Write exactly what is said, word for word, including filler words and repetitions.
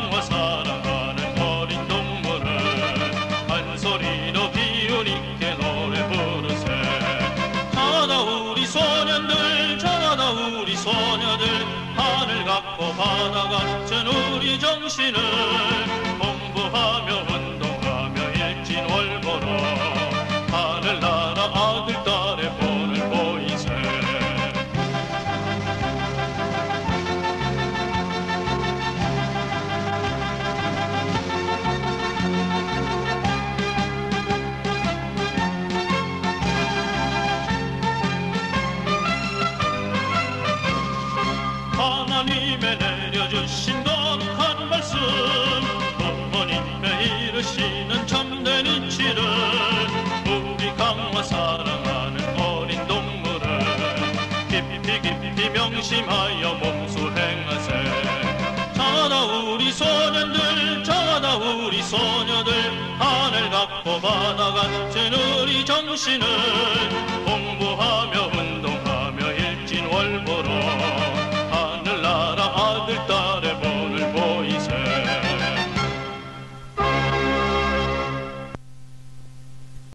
강과 사랑하는 어린 동물을 한 소리로 기운 있게 노래 부르세. 자다 우리 소년들, 자다 우리 소녀들, 하늘 같고 바다 같은 우리 정신을 공부하며 운동하며 일진월보로 하늘나라 아들 딸의 본을 보이세. 하나님의 내려주신 거룩한 말씀, 부모님의 이르시는 참된 이치를 우리 강과 사랑하는 어린 동물을 깊이 깊이 명심하여 몸소 행하세. 자다 우리 소년들, 자다 우리 소녀들, 하늘 같고 바다 같은 우리 정신을